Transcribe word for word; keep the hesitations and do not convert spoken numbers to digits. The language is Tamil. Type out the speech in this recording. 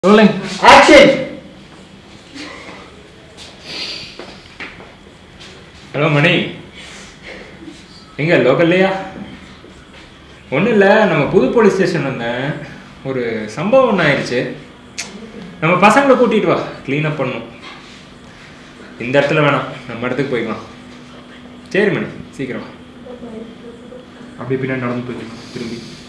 Rolling. Action. ஹலோ மணி, எங்க லோக்கல்லையா? ஒன்றும் இல்லை, நம்ம புது போலீஸ் ஸ்டேஷன் வந்தேன். ஒரு சம்பவம் ஒன்று ஆயிடுச்சு. நம்ம பசங்களை கூட்டிகிட்டு வா, க்ளீனப் பண்ணணும். இந்த இடத்துல வேணாம், நம்ம இடத்துக்கு போய்க்கலாம். சரி மணி, சீக்கிரம் அப்படி பின்னாடி நடந்து போய்க்கலாம் திரும்பி.